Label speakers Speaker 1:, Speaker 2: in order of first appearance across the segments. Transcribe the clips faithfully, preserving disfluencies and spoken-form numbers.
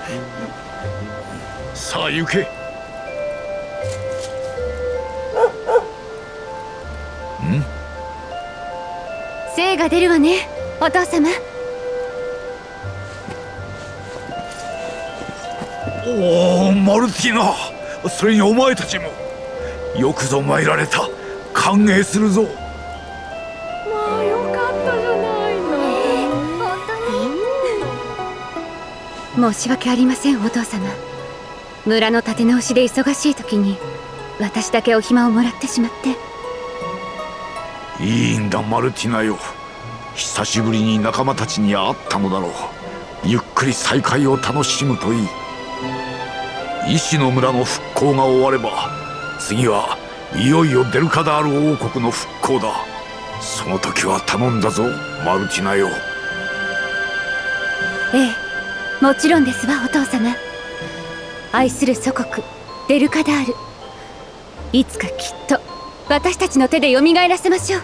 Speaker 1: さあ行け。
Speaker 2: 精が出るわね、お父様。
Speaker 1: おお、マルティーナ、それにお前たちもよくぞ参られた。歓迎するぞ。
Speaker 3: まあよかったじゃないの。
Speaker 2: 本当に申し訳ありません、お父様。村の立て直しで忙しい時に私だけお暇をもらってしまって。
Speaker 1: いいんだマルティナよ、久しぶりに仲間たちに会ったのだろう。ゆっくり再会を楽しむといい。医師の村の復興が終われば、次はいよいよデルカダール王国の復興だ。その時は頼んだぞマルティナよ。
Speaker 2: ええ、もちろんですわ、お父様。愛する祖国デルカダール、いつかきっと私たちの手で蘇らせましょう。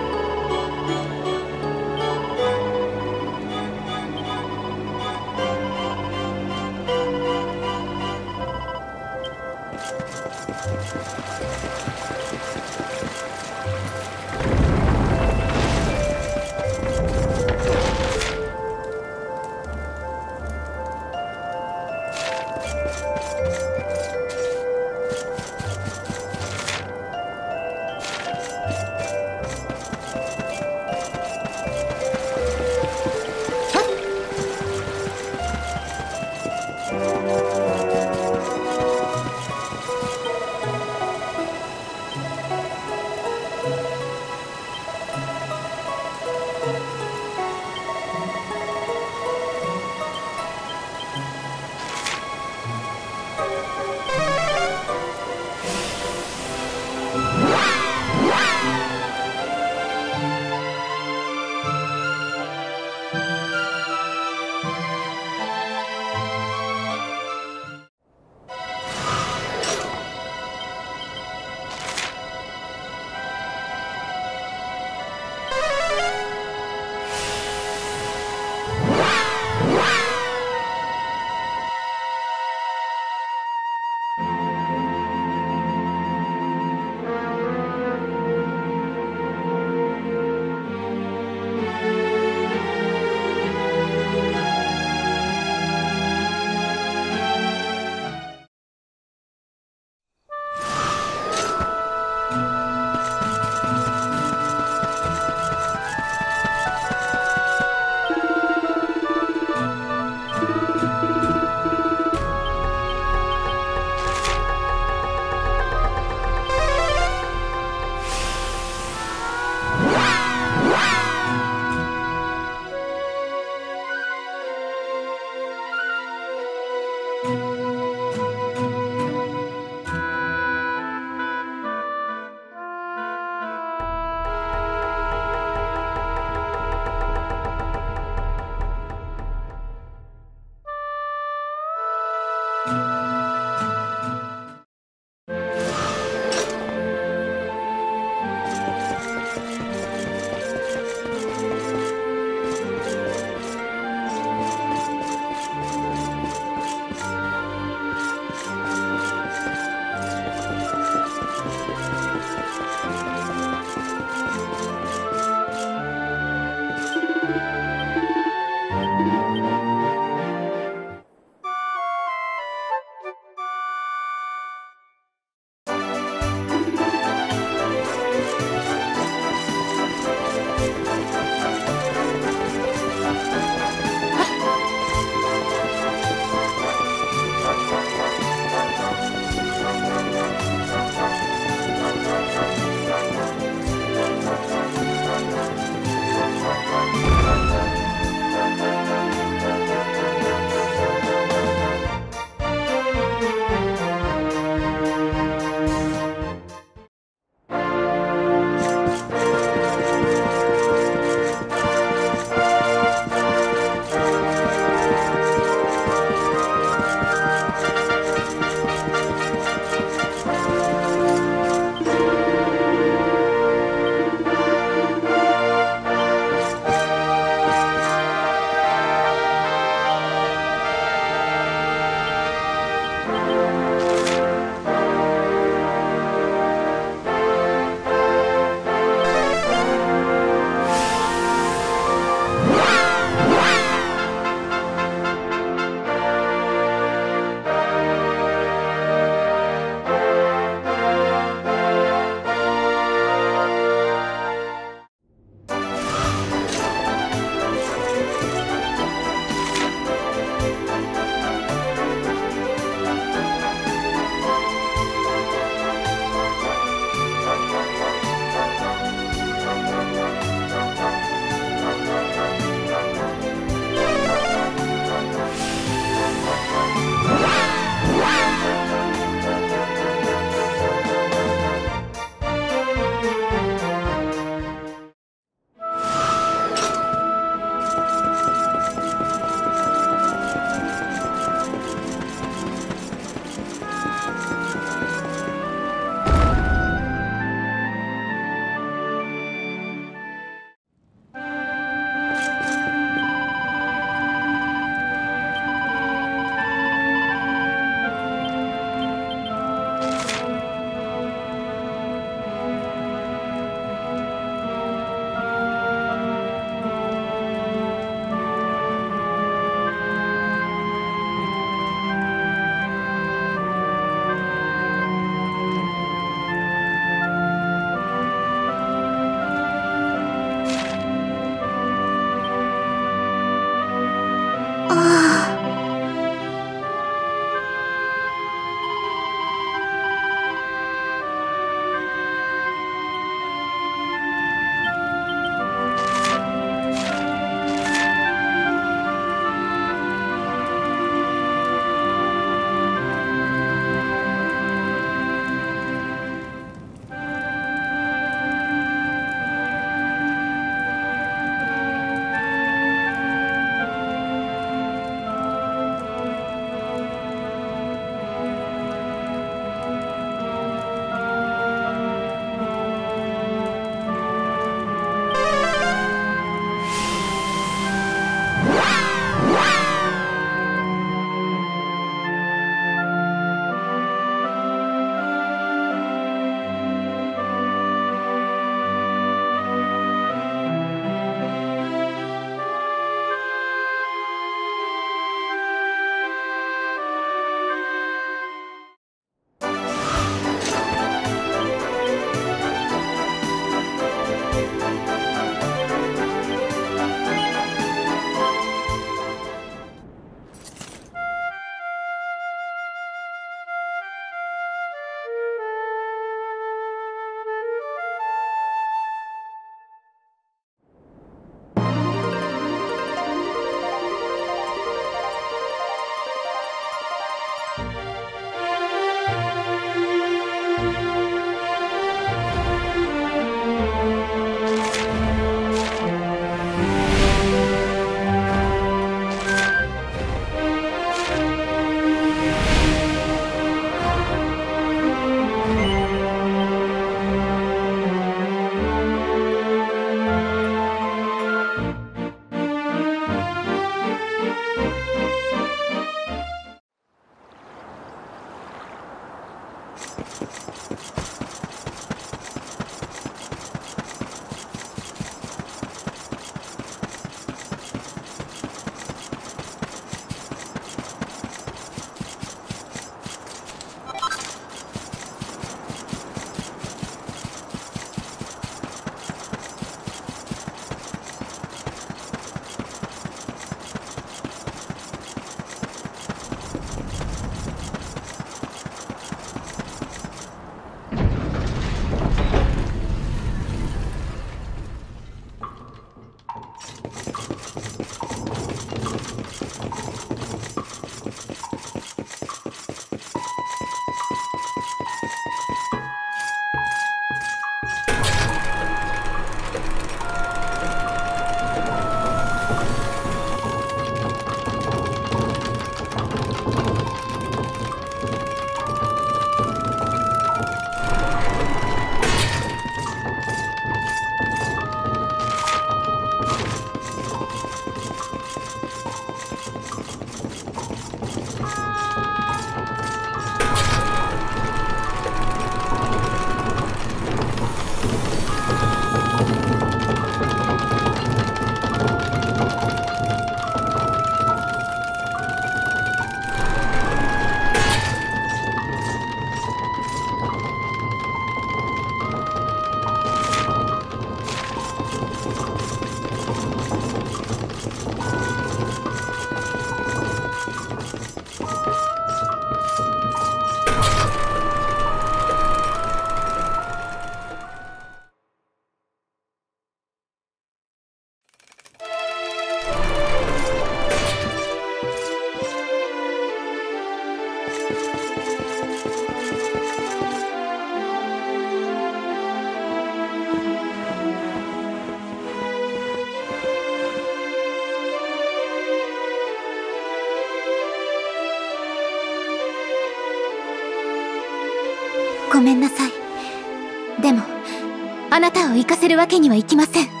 Speaker 2: ごめんなさい。でもあなたを行かせるわけにはいきません。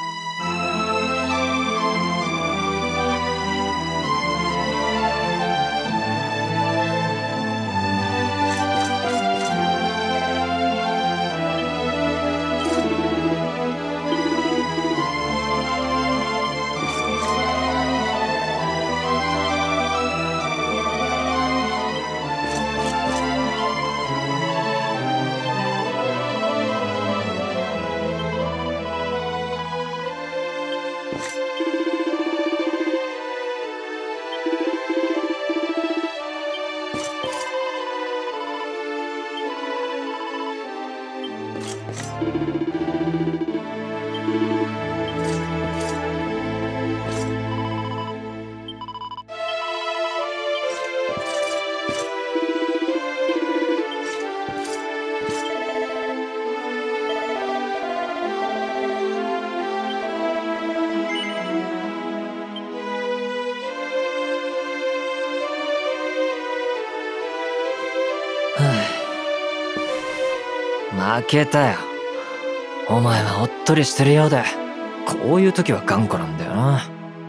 Speaker 4: 負けたよ。お前はおっとりしてるようで、こういう時は頑固なんだよな。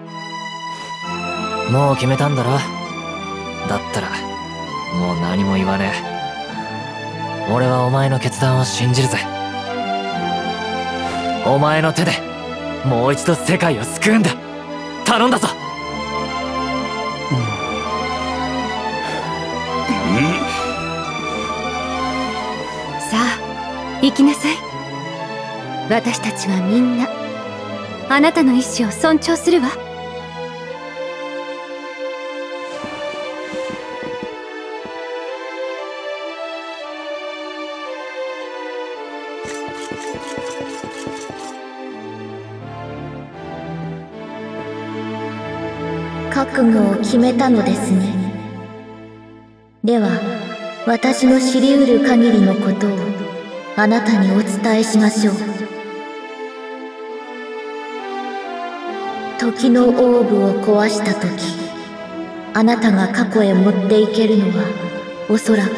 Speaker 4: もう決めたんだろ。だったらもう何も言わねえ。俺はお前の決断を信じるぜ。お前の手でもう一度世界を救うんだ。頼んだぞ。
Speaker 2: さあ行きなさい。私たちはみんなあなたの意志を尊重するわ。
Speaker 5: 覚悟を決めたのですね。では私の知り得る限りのことをあなたにお伝えしましょう。時のオーブを壊した時、あなたが過去へ持っていけるのはおそらく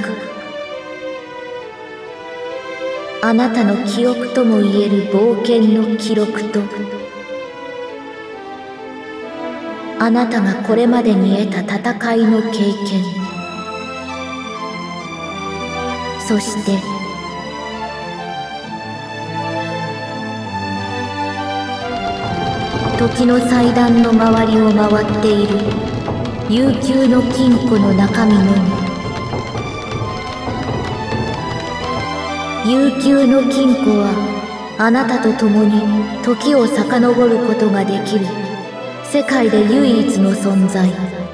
Speaker 5: あなたの記憶ともいえる冒険の記録と、あなたがこれまでに得た戦いの経験、そして時の祭壇の周りを回っている悠久の金庫の中身のみ。悠久の金庫はあなたと共に時を遡ることができる世界で唯一の存在。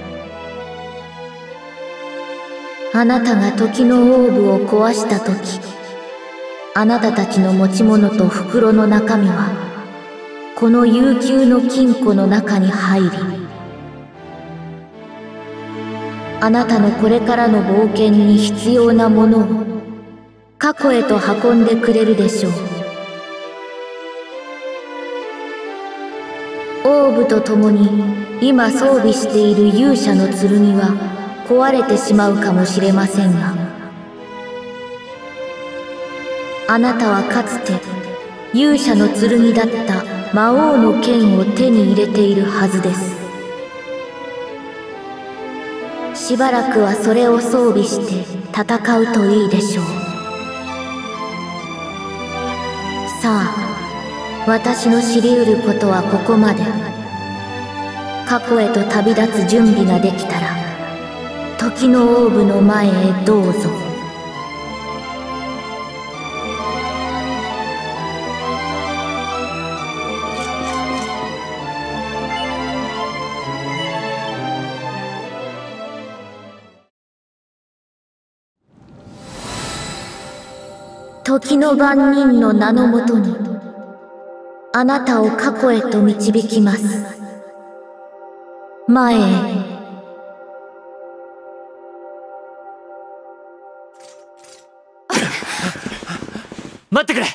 Speaker 5: あなたが時のオーブを壊した時、あなたたちの持ち物と袋の中身はこの悠久の金庫の中に入り、あなたのこれからの冒険に必要なものを過去へと運んでくれるでしょう。オーブと共に今装備している勇者の剣は壊れてしまうかもしれませんが、あなたはかつて勇者の剣だった魔王の剣を手に入れているはずです。しばらくはそれを装備して戦うといいでしょう。さあ、私の知り得ることはここまで。過去へと旅立つ準備ができたら、時のオーブの前へどうぞ。時の番人の名のもとに、あなたを過去へと導きます。前へ。
Speaker 4: 待ってくれ。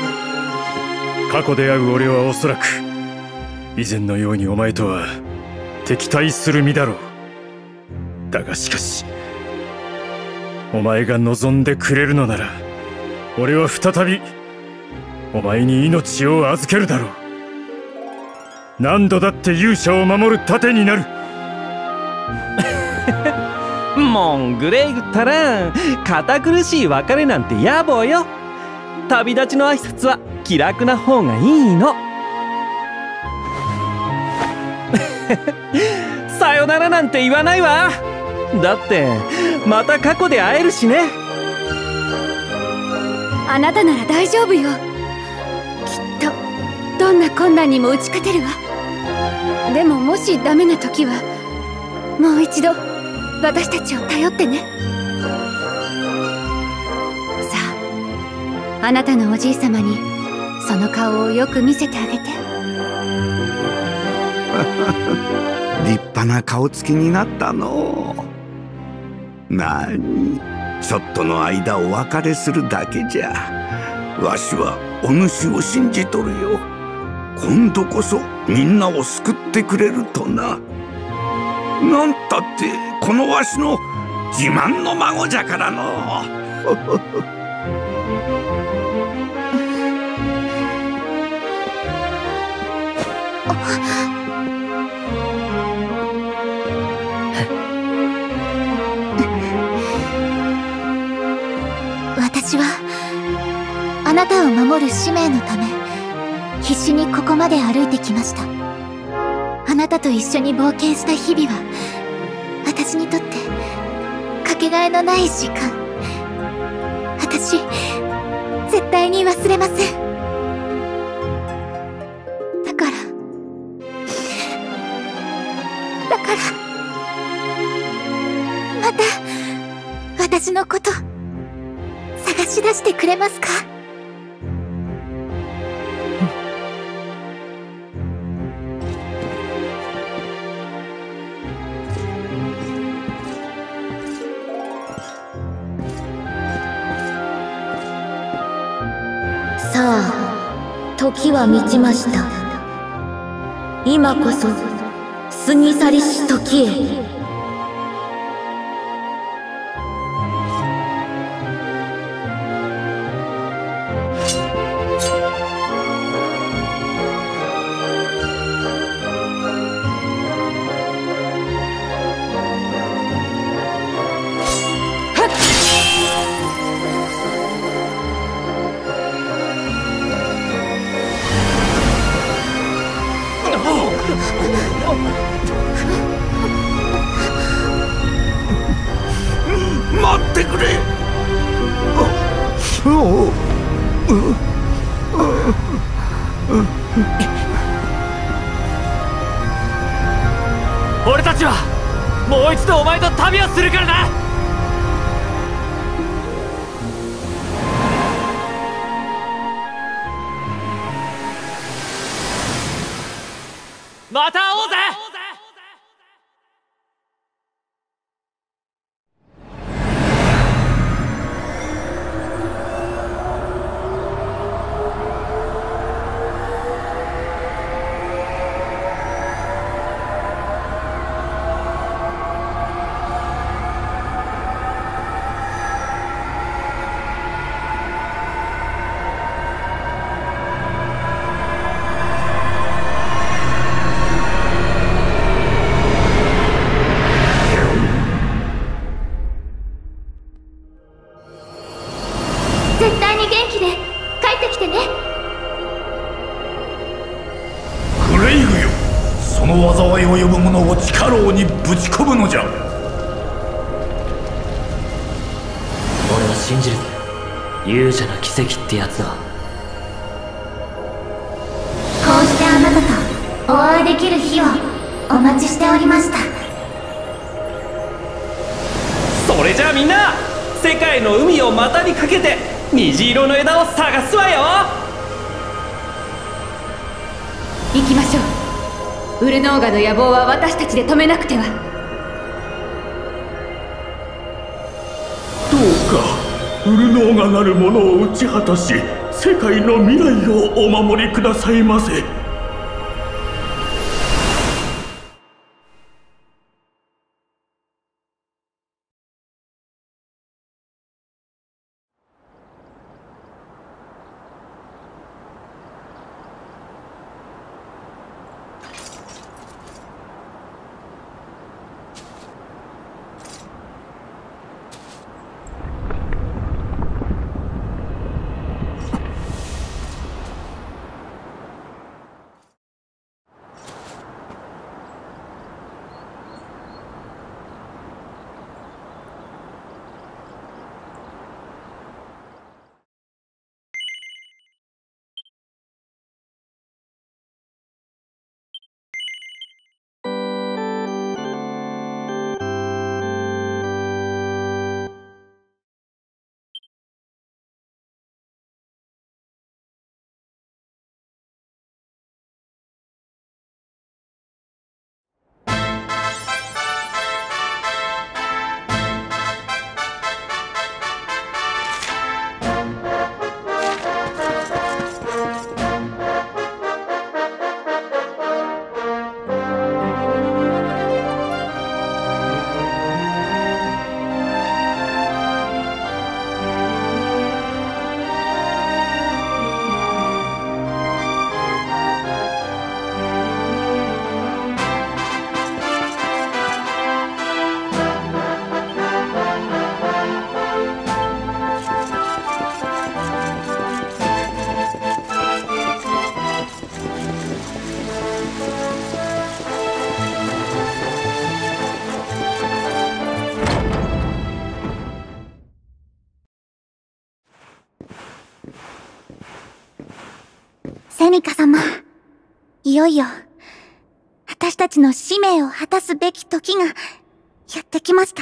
Speaker 6: 過去で会う俺はおそらく以前のようにお前とは敵対する身だろう。だがしかしお前が望んでくれるのなら俺は再びお前に命を預けるだろう。何度だって勇者を守る盾になる。
Speaker 7: もんグレイグったら堅苦しい別れなんて野暮よ。旅立ちの挨拶は気楽な方がいいの。さよならなんて言わないわ。だってまた過去で会えるしね。
Speaker 2: あなたなら大丈夫よ。きっとどんな困難にも打ち勝てるわ。でももしダメな時はもう一度私たちを頼ってね。さあ、あなたのおじい様にその顔をよく見せてあげて。
Speaker 8: 立派な顔つきになったのう。なに、ちょっとの間お別れするだけじゃ。わしはお主を信じとるよ。今度こそみんなを救ってくれるとな。なんたってこのわしの自慢の孫じゃからの。
Speaker 5: 私はあなたを守る使命のため必死にここまで歩いてきました。あなたと一緒に冒険した日々は私にとってかけがえのない時間。私絶対に忘れません。だからだからまた私のこと探し出してくれますか？さあ、時は満ちました。今こそ過ぎ去りし時へ。
Speaker 8: 待ってくれ。
Speaker 4: 俺たちはもう一度お前と旅をするからな。また会おうぜ。
Speaker 5: 絶対に元気で帰ってきてね。
Speaker 1: グレイグよ、その災いを呼ぶ者を地下牢にぶち込むのじゃ。
Speaker 4: 俺は信じるぜ。勇者の奇跡ってやつだ。
Speaker 5: こうしてあなたとお会いできる日をお待ちしておりました。
Speaker 7: それじゃあみんな世界の海を股にかけて虹色の枝を探すわよ。
Speaker 2: 行きましょう。ウルノーガの野望は私たちで止めなくては。
Speaker 6: どうかウルノーガなるものを打ち果たし世界の未来をお守りくださいませ。
Speaker 5: セニカ様、いよいよ私たちの使命を果たすべき時がやってきました。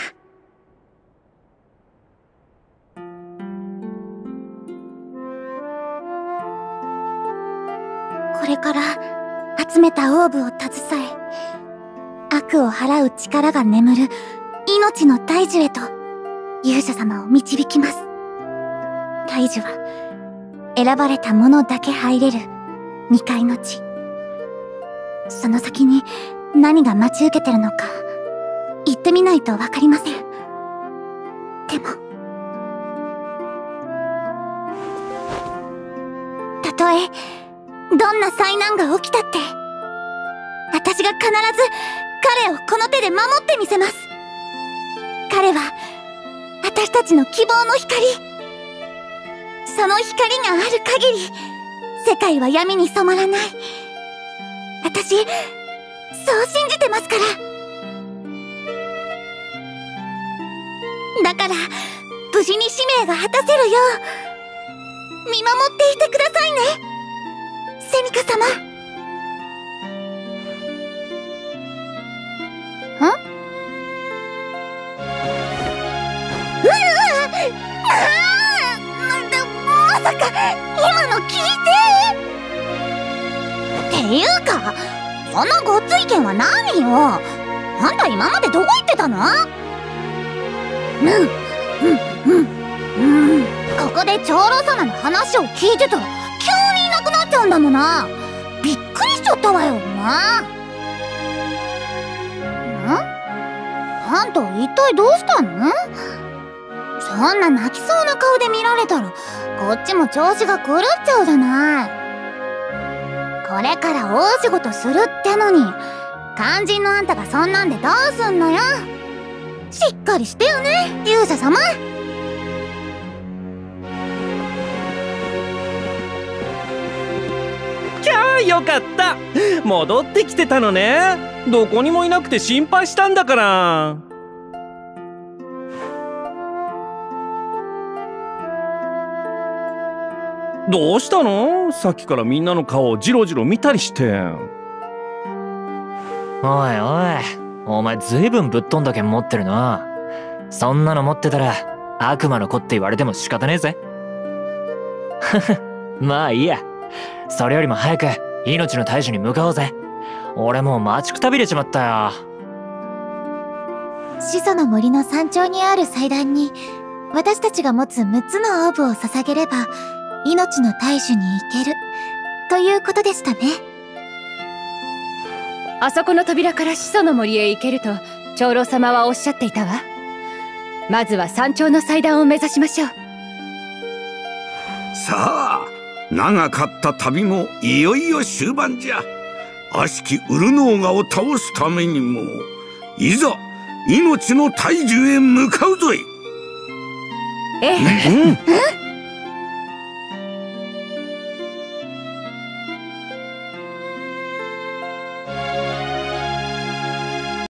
Speaker 5: これから集めたオーブを携え、悪を払う力が眠る命の大樹へと勇者様を導きます。大樹は選ばれた者だけ入れる未開の地。その先に何が待ち受けてるのか行ってみないとわかりません。でもたとえどんな災難が起きたって、私が必ず彼をこの手で守ってみせます。彼は私たちの希望の光。その光がある限り世界は闇に染まらない。私そう信じてますから。だから無事に使命が果たせるよう見守っていてくださいね、セニカ様。ん？うわ！ああ！まさか今の聞いて？っていうか、そのごっつい剣は何よ？あんた今までどこ行ってたの？うんうんうんうん。ここで長老様の話を聞いてたら急にいなくなっちゃうんだもんな。びっくりしちゃったわよな。ん？あんた一体どうしたの？そんな泣きそうな顔で見られたらこっちも調子が狂っちゃうじゃない。これから大仕事するってのに肝心のあんたがそんなんでどうすんのよ。しっかりしてよね、勇者様。
Speaker 7: キャー、よかった。戻ってきてたのね。どこにもいなくて心配したんだから。どうしたの？さっきからみんなの顔をジロジロ見たりして。
Speaker 4: おいおい、お前ずいぶんぶっ飛んだ剣持ってるな。そんなの持ってたら悪魔の子って言われても仕方ねえぜ。まあいいや。それよりも早く命の大樹に向かおうぜ。俺もう待ちくたびれちまったよ。
Speaker 5: 始祖の森の山頂にある祭壇に私たちが持つむっつのオーブを捧げれば命の大樹に行けるということでしたね。
Speaker 2: あそこの扉から始祖の森へ行けると長老様はおっしゃっていたわ。まずは山頂の祭壇を目指しましょう。
Speaker 8: さあ、長かった旅もいよいよ終盤じゃ。悪しきウルノーガを倒すためにもいざ命の大樹へ向かうぞい。
Speaker 2: ええ、
Speaker 7: うん